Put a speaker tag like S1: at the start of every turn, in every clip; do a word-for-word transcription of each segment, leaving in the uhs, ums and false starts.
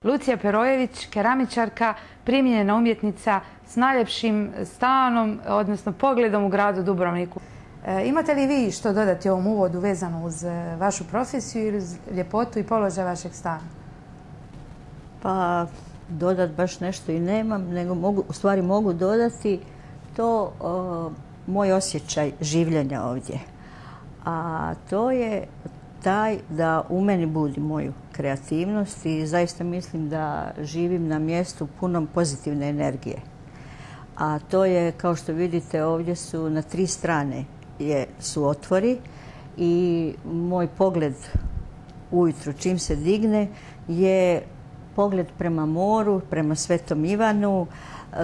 S1: Lucija Perojević, keramičarka, primjenjena umjetnica s najljepšim stanom, odnosno pogledom u gradu Dubrovniku. E, imate li vi što dodati ovom uvodu vezano uz vašu profesiju ili uz ljepotu i položaj vašeg stana?
S2: Pa dodat baš nešto i nemam, nego mogu, u stvari mogu dodati to o, moj osjećaj življenja ovdje. A to je taj da u meni budi moju kreativnost i zaista mislim da živim na mjestu punom pozitivne energije. A to je, kao što vidite, ovdje su na tri strane je, su otvori i moj pogled ujutru čim se digne je pogled prema moru, prema Svetom Ivanu, e,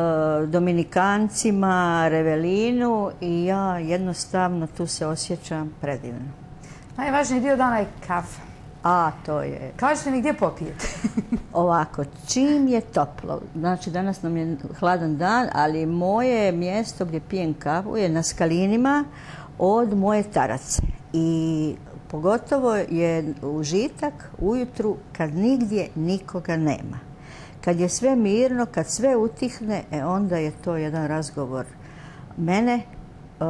S2: Dominikancima, Revelinu i ja jednostavno tu se osjećam predivno.
S1: Najvažniji dio dana je kafa.
S2: A, to je...
S1: Kažete mi gdje popijete?
S2: Ovako, čim je toplo, znači danas nam je hladan dan, ali moje mjesto gdje pijem kafu je na skalinima od moje tarace. I pogotovo je užitak ujutru kad nigdje nikoga nema. Kad je sve mirno, kad sve utihne, e onda je to jedan razgovor mene, uh,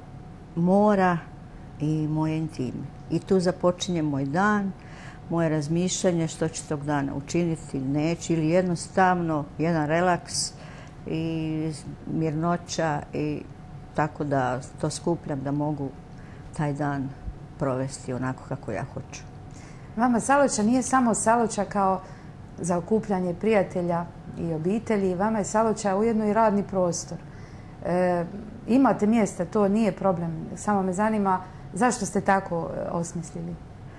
S2: mora i moje intime. I tu započinje moj dan, moje razmišljanje što ću tog dana učiniti, neću, ili jednostavno jedan relaks i mirnoća i tako da to skupljam da mogu taj dan provesti onako kako ja hoću.
S1: Vama Saloča nije samo Saloča kao za okupljanje prijatelja i obitelji, vama je Saloča ujedno i radni prostor. E, imate mjesta, to nije problem, samo me zanima zašto ste tako osmislili?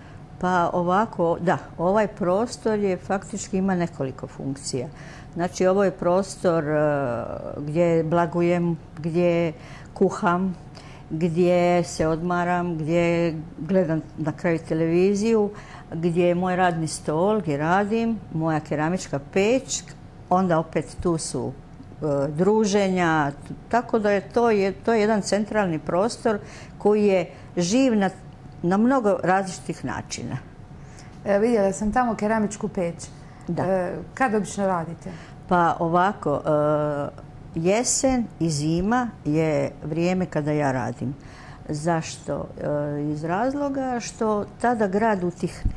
S2: Pa ovako, da, ovaj prostor je faktički ima nekoliko funkcija. Znači ovo je prostor uh, gdje blagujem, gdje kuham, gdje se odmaram, gdje gledam na kraju televiziju, gdje je moj radni stol, gdje radim, moja keramička peć, onda opet tu su uh, druženja, tako da je to, je to je jedan centralni prostor koji je živ na, na mnogo različitih načina.
S1: E, vidjela sam tamo keramičku peć.
S2: Da.
S1: E, kad obično radite?
S2: Pa ovako, e, jesen i zima je vrijeme kada ja radim. Zašto? E, iz razloga što tada grad utihne.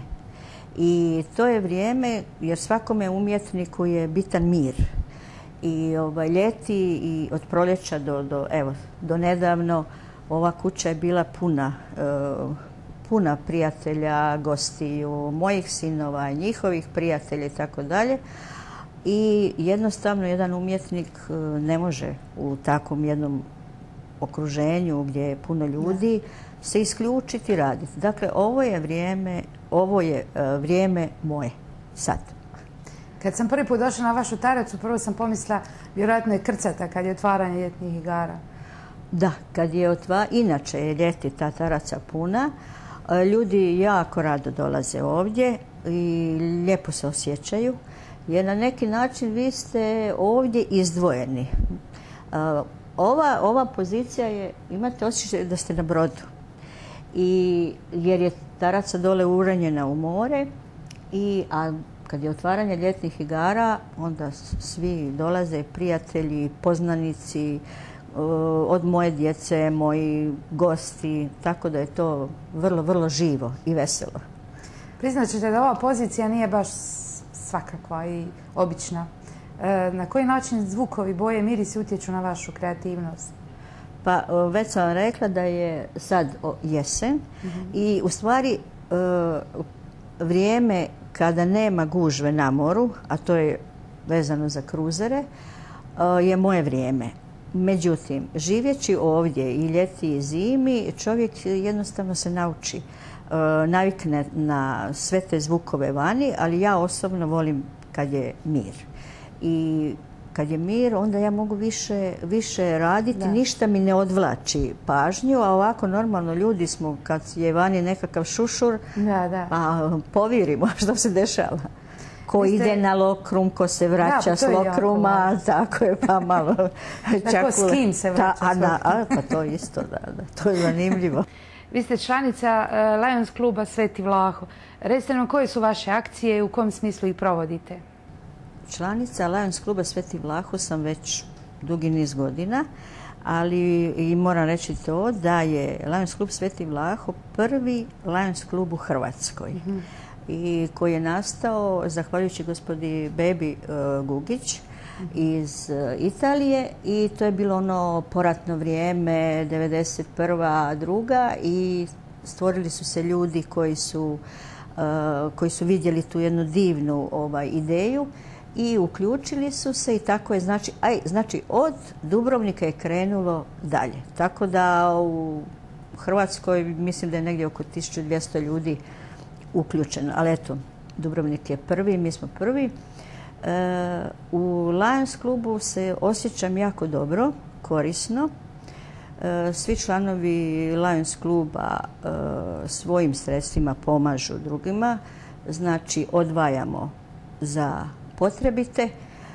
S2: I to je vrijeme jer svakome umjetniku je bitan mir. I ovaj, ljeti i od proljeća do, do, evo, do nedavno ova kuća je bila puna, uh, puna prijatelja, gostiju, mojih sinova, njihovih prijatelja i tako dalje. I jednostavno jedan umjetnik uh, ne može u takvom jednom okruženju gdje je puno ljudi da. se isključiti i raditi. Dakle, ovo je vrijeme, ovo je uh, vrijeme moje sad.
S1: Kad sam prvi put došla na vašu taracu, prvo sam pomislila, vjerojatno je krcata kad je otvaranje ljetnih igara.
S2: Da, kad je otva, inače je ljeti ta taraca puna, ljudi jako rado dolaze ovdje i lijepo se osjećaju, jer na neki način vi ste ovdje izdvojeni. Ova, ova pozicija je, imate osjećaj da ste na brodu, i, jer je taraca dole uranjena u more, i, a kad je otvaranje ljetnih igara, onda svi dolaze, prijatelji, poznanici, od moje djece, moji gosti, tako da je to vrlo, vrlo živo i veselo.
S1: Priznat ćete da ova pozicija nije baš svakakva i obična. E, na koji način zvukovi, boje, mirisi utječu na vašu kreativnost?
S2: Pa već sam vam rekla da je sad jesen mm-hmm. i u stvari e, vrijeme kada nema gužve na moru, a to je vezano za kruzere, e, je moje vrijeme. Međutim, živjeći ovdje i ljeti i zimi, čovjek jednostavno se nauči, e, navikne na sve te zvukove vani, ali ja osobno volim kad je mir. I kad je mir, onda ja mogu više, više raditi, da. Ništa mi ne odvlači pažnju, a ovako normalno ljudi smo, kad je vani nekakav šušur, da, da. Pa povirimo što se dešava. Ko ste... ide na lokrum, ko se vraća da, s lokruma, tako je, pa malo...
S1: Tako s kim se vraća
S2: ta, a, na, a, pa to isto, da, da, to je zanimljivo.
S1: Vi ste članica Lions kluba Sveti Vlaho. Recite nam koje su vaše akcije i u kom smislu ih provodite?
S2: Članica Lions kluba Sveti Vlaho sam već dugi niz godina, ali i moram reći to da je Lions klub Sveti Vlaho prvi Lions klub u Hrvatskoj. Mm-hmm. I koji je nastao zahvaljujući gospodi Bebi uh, Gugić iz uh, Italije i to je bilo ono poratno vrijeme, devedeset prva druga i stvorili su se ljudi koji su, uh, koji su vidjeli tu jednu divnu ovaj, ideju i uključili su se i tako je, znači, aj, znači od Dubrovnika je krenulo dalje. Tako da u Hrvatskoj mislim da je negdje oko tisuću dvjesto ljudi uključeno, ali eto, Dubrovnik je prvi, mi smo prvi. E, u Lions klubu se osjećam jako dobro, korisno. E, svi članovi Lions kluba e, svojim sredstvima pomažu drugima, znači odvajamo za potrebite. E,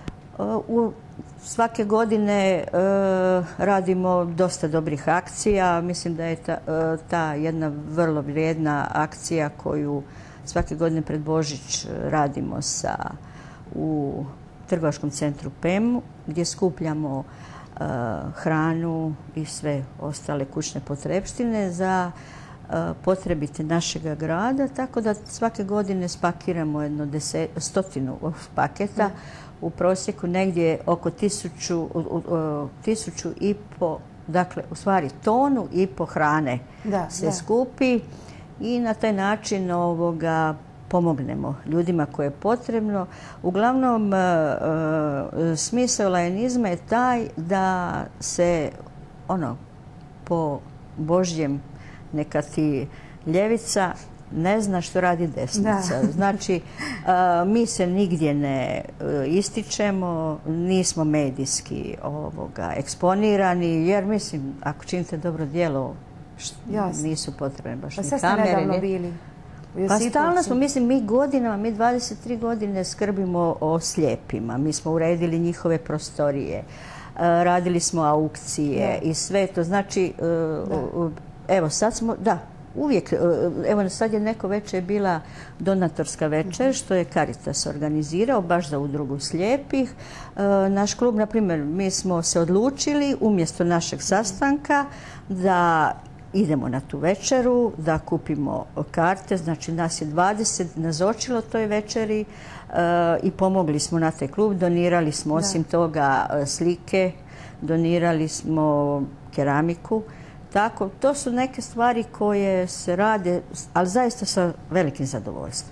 S2: u Svake godine e, radimo dosta dobrih akcija. Mislim da je ta, e, ta jedna vrlo vrijedna akcija koju svake godine pred Božić radimo sa, u trgovačkom centru P E M gdje skupljamo e, hranu i sve ostale kućne potrepštine za e, potrebite našega grada. Tako da svake godine spakiramo jedno deset, stotinu paketa. U prosjeku negdje oko tisuću, tisuću i po, dakle u stvari tonu i po hrane da, se da. skupi i na taj način ovoga pomognemo ljudima koje je potrebno. Uglavnom, e, e, smisao lajonizma je taj da se ono po Božjem neka ti ljevica ne zna što radi desnica. Da. Znači, uh, mi se nigdje ne uh, ističemo, nismo medijski ovoga, eksponirani, jer mislim, ako činite dobro djelo, nisu potrebne baš
S1: pa
S2: ni kamere.
S1: Pa sad ste nedavno bili u
S2: Pa stalno smo, mislim, mi godinama, mi dvadeset tri godine skrbimo o slijepima. Mi smo uredili njihove prostorije, uh, radili smo aukcije da. i sve to. Znači, uh, evo sad smo, da, uvijek, evo sad je neko večer bila donatorska večer što je Caritas organizirao baš za udrugu slijepih. Naš klub, na primjer, mi smo se odlučili umjesto našeg sastanka da idemo na tu večeru, da kupimo karte, znači nas je dvadeset nazočilo toj večeri i pomogli smo na taj klub, donirali smo osim toga slike, donirali smo keramiku. Tako, to su neke stvari koje se rade, ali zaista sa velikim zadovoljstvom.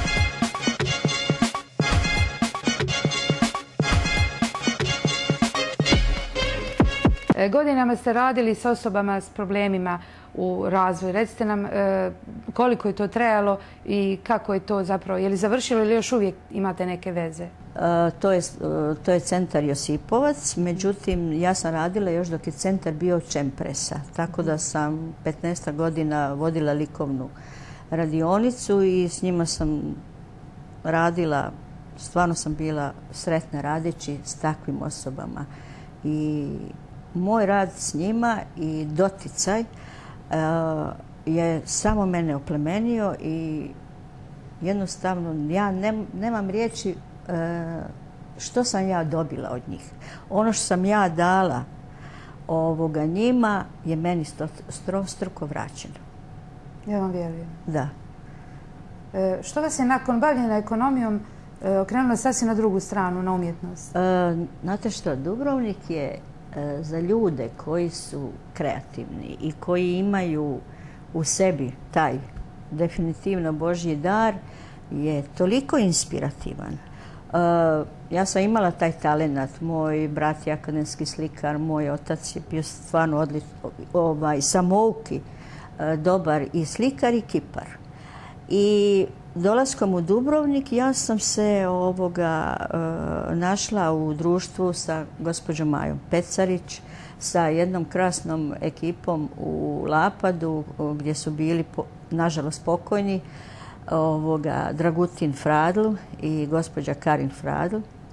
S1: Godinama ste radili s osobama s problemima u razvoju. Recite nam koliko je to trajalo i kako je to zapravo, je li završilo ili još uvijek imate neke veze?
S2: To je, to je centar Josipovac, međutim ja sam radila još dok je centar bio Čempresa, tako da sam petnaest godina vodila likovnu radionicu i s njima sam radila, stvarno sam bila sretna radeći s takvim osobama. I moj rad s njima i doticaj uh, je samo mene oplemenio i jednostavno ja ne, nemam riječi uh, što sam ja dobila od njih. Ono što sam ja dala ovoga njima je meni struko vraćeno.
S1: Ja vam vjerujem.
S2: Da.
S1: E, što vas je nakon bavljenja ekonomijom e, okrenulo sasvim na drugu stranu, na umjetnost?
S2: E, znate što, Dubrovnik je e, za ljude koji su kreativni i koji imaju u sebi taj definitivno Božji dar je toliko inspirativan. E, ja sam imala taj talenat, moj brat je akademski slikar, moj otac je bio stvarno odličan, ovaj, samouki, e, dobar i slikar i kipar. I dolaskom u Dubrovnik ja sam se ovoga e, našla u društvu sa gospođom Majom Pecarić, sa jednom krasnom ekipom u Lapadu gdje su bili, po, nažalost, pokojni, ovoga, Dragutin Fradl i gospođa Karin Fradl,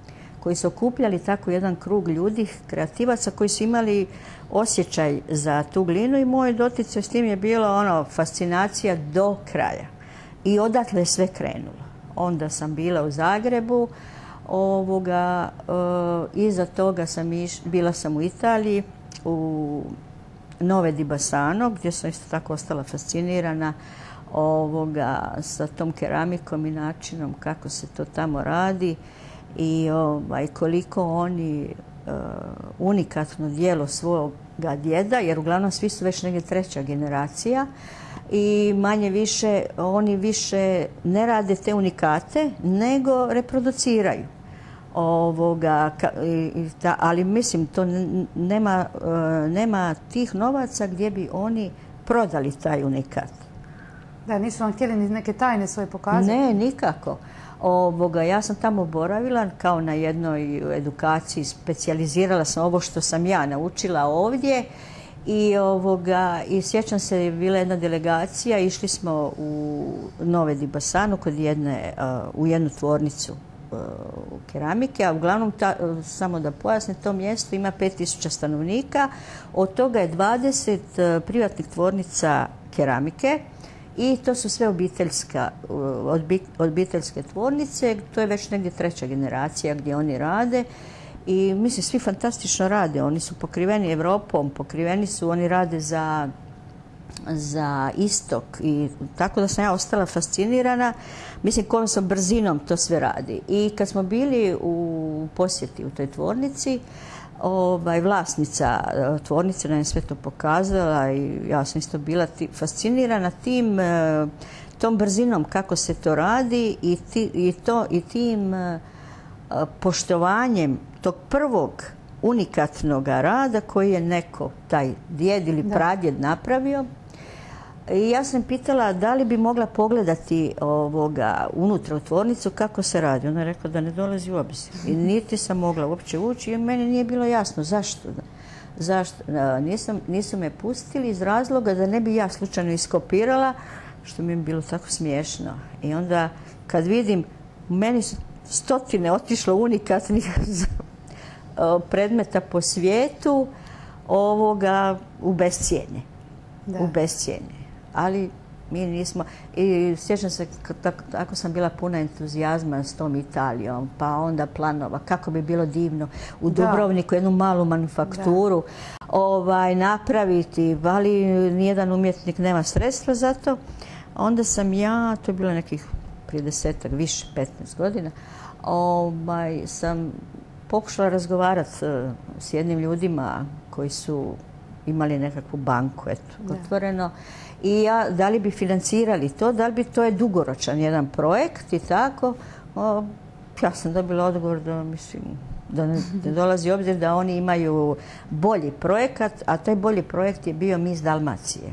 S2: koji su okupljali tako jedan krug ljudi, kreativaca koji su imali osjećaj za tu glinu i moj doticaj s tim je bilo ono fascinacija do kraja. I odatle je sve krenulo. Onda sam bila u Zagrebu, ovoga, e, iza toga sam iš, bila sam u Italiji, u Nove di Bassano, gdje sam isto tako ostala fascinirana ovoga, sa tom keramikom i načinom kako se to tamo radi i ovaj, koliko oni uh, unikatno djelo svoga djeda, jer uglavnom svi su već negdje treća generacija i manje više oni više ne rade te unikate nego reproduciraju. Ovoga, i ta, ali mislim to nema, uh, nema tih novaca gdje bi oni prodali taj unikat.
S1: Da, nisu vam htjeli ni neke tajne svoje pokazati?
S2: Ne, nikako. Ovoga, ja sam tamo boravila kao na jednoj edukaciji, specijalizirala sam ovo što sam ja naučila ovdje i, ovoga, i sjećam se, je bila jedna delegacija, išli smo u Nove di Bassano kod jedne, uh, u jednu tvornicu uh, keramike, a uglavnom, ta, uh, samo da pojasnim, to mjesto ima pet tisuća stanovnika, od toga je dvadeset uh, privatnih tvornica keramike. I to su sve obiteljska, obiteljske tvornice, to je već negdje treća generacija gdje oni rade i mislim svi fantastično rade, oni su pokriveni Europom, pokriveni su, oni rade za, za istok i tako da sam ja ostala fascinirana, mislim kojom sam brzinom to sve radi. I kad smo bili u posjeti u toj tvornici, Ovaj, vlasnica tvornice nam je sve to pokazala i ja sam isto bila ti, fascinirana tim, tom brzinom kako se to radi i, ti, i, to, i tim poštovanjem tog prvog unikatnog rada koji je neko, taj djed ili pradjed napravio. I ja sam pitala da li bi mogla pogledati ovoga, unutra u tvornicu kako se radi. Ona je rekla da ne dolazi u obzir. I niti sam mogla uopće ući i meni nije bilo jasno zašto. Zašto? Nisam, nisu me pustili iz razloga da ne bi ja slučajno iskopirala, što mi je bilo tako smiješno. I onda kad vidim, meni su stotine otišlo unikatnih predmeta po svijetu ovoga u bescijenje. U bescijenje. Ali mi nismo, i sjećam se kako sam bila puna entuzijazma s tom Italijom, pa onda planova, kako bi bilo divno u Dubrovniku jednu malu manufakturu ovaj, napraviti, ali nijedan umjetnik nema sredstva za to. Onda sam ja, to je bilo nekih prije desetak, više, petnaest godina, ovaj, sam pokušala razgovarati s jednim ljudima koji su imali nekakvu banku, eto, otvoreno. I ja, da li bi financirali to, da li bi to je dugoročan jedan projekt i tako. O, ja sam dobila odgovor da, mislim, da ne, ne dolazi u obzir da oni imaju bolji projekat, a taj bolji projekt je bio Miss Dalmacije.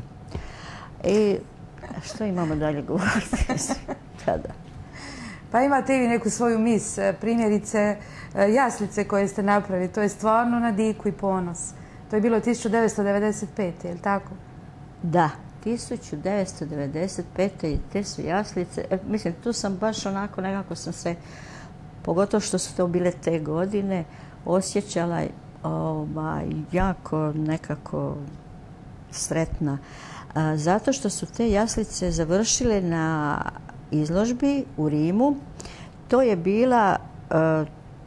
S2: I što imamo dalje govoriti? Kada?
S1: Pa imate i vi neku svoju mis, primjerice jaslice koje ste napravili, to je stvarno na diku i ponos. To je bilo tisuću devetsto devedeset pete. je li tako?
S2: Da, tisuću devetsto devedeset pete i te su jaslice. E, mislim, tu sam baš onako, nekako sam se, pogotovo što su to bile te godine, osjećala ovaj, jako nekako sretna. A, zato što su te jaslice završile na izložbi u Rimu. To je bila... A,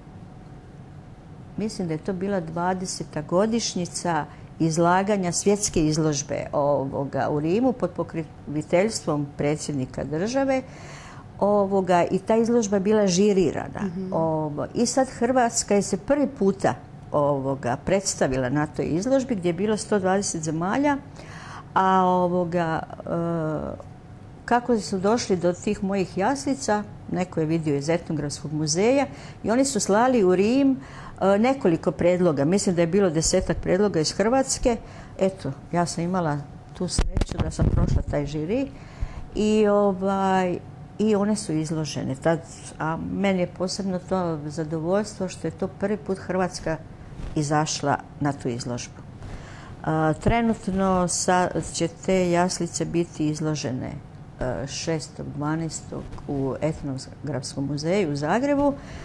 S2: mislim da je to bila dvadeseta godišnjica izlaganja svjetske izložbe ovoga u Rimu pod pokroviteljstvom predsjednika države. Ovoga, i ta izložba je bila žirirana. Mm-hmm. Ovo, I sad Hrvatska je se prvi puta ovoga, predstavila na toj izložbi gdje je bilo sto dvadeset zemalja, a ovoga, e, kako su došli do tih mojih jaslica, neko je vidio iz Etnografskog muzeja i oni su slali u Rim nekoliko predloga. Mislim da je bilo desetak predloga iz Hrvatske. Eto, ja sam imala tu sreću da sam prošla taj žiri i, ovaj, i one su izložene. Tad, a meni je posebno to zadovoljstvo što je to prvi put Hrvatska izašla na tu izložbu. A, trenutno sa, će te jaslice biti izložene šestog dvanaestog u Etnografskom muzeju u Zagrebu.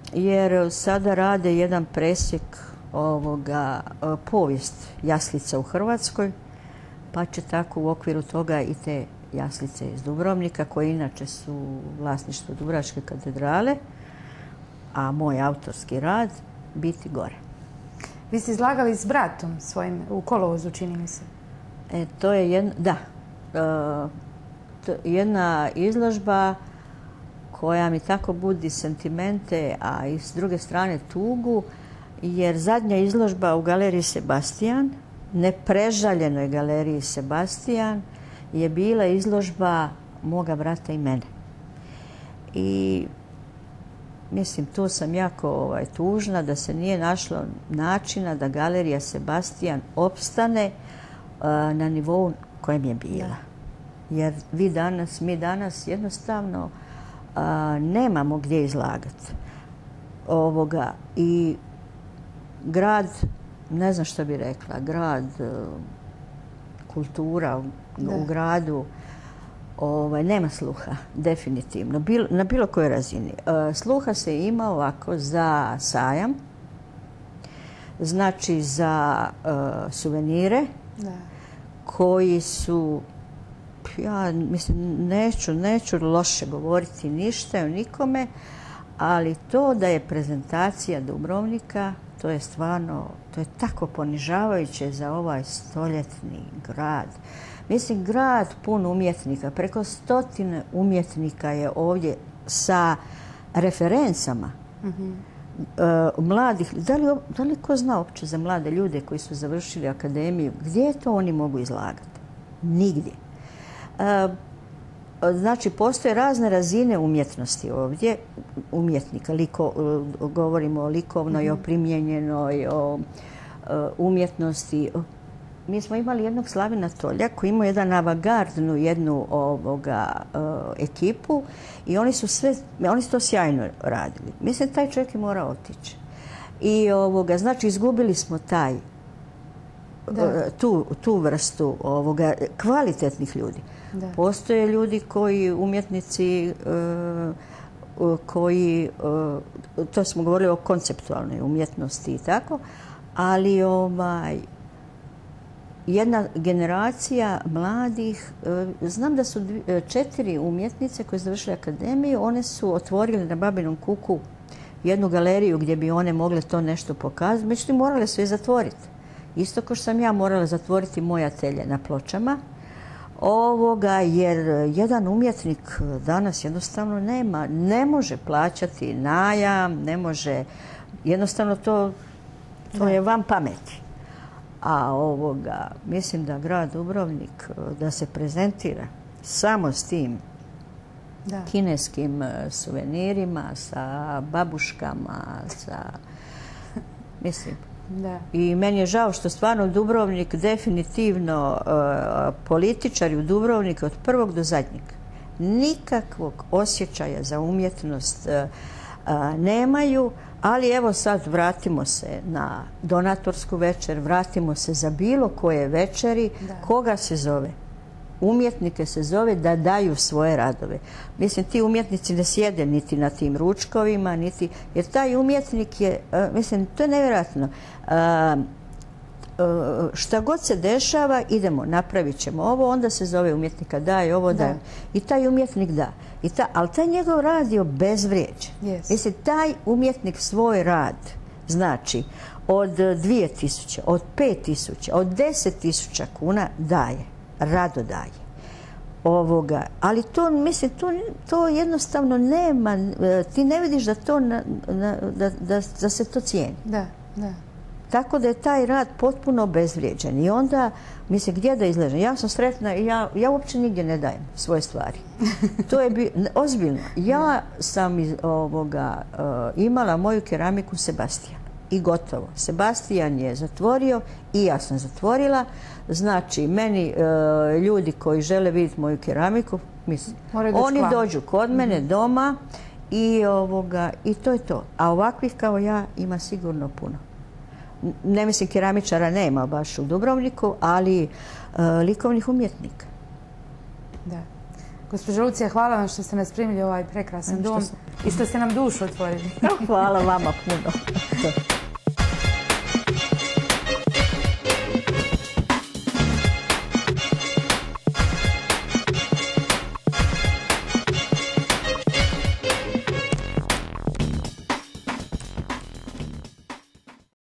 S2: jer sada rade jedan presjek ovoga, povijest jaslica u Hrvatskoj, pa će tako u okviru toga i te jaslice iz Dubrovnika, koje inače su vlasništvo Dubrovačke katedrale, a moj autorski rad biti gore.
S1: Vi ste izlagali s bratom svojim u kolovozu, čini mi se.
S2: E, to je jedna, da, e, to, jedna izložba koja mi tako budi sentimente, a i s druge strane tugu, jer zadnja izložba u galeriji Sebastian, neprežaljenoj galeriji Sebastian, je bila izložba moga brata i mene. I mislim, tu sam jako ovaj, tužna da se nije našlo načina da galerija Sebastian opstane uh, na nivou kojem je bila. Jer vi danas, mi danas jednostavno uh, nemamo gdje izlagati ovoga. I grad, ne znam što bi rekla, grad, uh, kultura u, u gradu, Ovaj, nema sluha, definitivno, Bil, na bilo kojoj razini. E, sluha se ima ovako za sajam, znači za e, suvenire, da. Koji su, ja mislim, neću, neću loše govoriti ništa o nikome, ali to da je prezentacija Dubrovnika, to je stvarno, to je tako ponižavajuće za ovaj stoljetni grad. Mislim, grad pun umjetnika, preko stotine umjetnika je ovdje sa referencama mm-hmm. uh, mladih. Da li, da li ko zna uopće za mlade ljude koji su završili akademiju, gdje to oni mogu izlagati? Nigdje. Uh, znači, postoje razne razine umjetnosti ovdje, umjetnika, liko, uh, govorimo o likovnoj, mm-hmm. o primjenjenoj, o uh, umjetnosti. Mi smo imali jednog Slavina Tolja koji imao jedan avangardnu jednu ovoga, uh, ekipu i oni su, sve, oni su to sjajno radili. Mislim, taj čovjek je morao otići. I ovoga, znači, izgubili smo taj, uh, tu, tu vrstu ovoga, kvalitetnih ljudi. Da. Postoje ljudi koji, umjetnici, uh, koji, uh, to smo govorili o konceptualnoj umjetnosti i tako, ali ovaj, jedna generacija mladih, znam da su četiri umjetnice koje su završile akademiju, one su otvorile na Babinom kuku jednu galeriju gdje bi one mogle to nešto pokazati, međutim morale su je zatvoriti. Isto kao što sam ja morala zatvoriti moje atelje na Pločama, ovoga, jer jedan umjetnik danas jednostavno nema, ne može plaćati najam, ne može, jednostavno to, to je van pameti. A ovoga, mislim da grad Dubrovnik, da se prezentira samo s tim da. kineskim suvenirima, sa babuškama, sa, mislim. Da. I meni je žao što stvarno Dubrovnik definitivno uh, političari u Dubrovniku od prvog do zadnjeg nikakvog osjećaja za umjetnost uh, uh, nemaju. Ali evo sad vratimo se na donatorsku večer, vratimo se za bilo koje večeri. Da. Koga se zove? Umjetnike se zove da daju svoje radove. Mislim, ti umjetnici ne sjede niti na tim ručkovima, niti, jer taj umjetnik je, uh, mislim, to je nevjerojatno. Uh, uh, šta god se dešava, idemo, napravit ćemo ovo, onda se zove umjetnika daj, ovo daj. I taj umjetnik da. I ta, ali taj njegov rad je obezvrijeđen. Yes. Mislim, taj umjetnik svoj rad, znači, od dvije tisuće, od pet tisuća, od deset tisuća kuna daje, rado daje. Ovoga. Ali to, mislim, to, to jednostavno nema, ti ne vidiš da, to na, na, da, da, da se to cijeni. Da, da. Tako da je taj rad potpuno obezvrijeđen. I onda, mislim, gdje da izležem? Ja sam sretna i ja, ja uopće nigdje ne dajem svoje stvari. To je bi, ozbiljno. Ja sam iz, ovoga, uh, imala moju keramiku Sebastian. I gotovo. Sebastian je zatvorio i ja sam zatvorila. Znači, meni uh, ljudi koji žele vidjeti moju keramiku, mislim, oni dođu kod mene mm-hmm. doma i, ovoga, i to je to. A ovakvih kao ja ima sigurno puno. Ne mislim, keramičara nema baš u Dubrovniku, ali uh, likovnih umjetnika.
S1: Da. Gospođo Lucija, hvala vam što ste nas primili u ovaj prekrasan dom i što ste nam dušu otvorili.
S2: Hvala vama puno.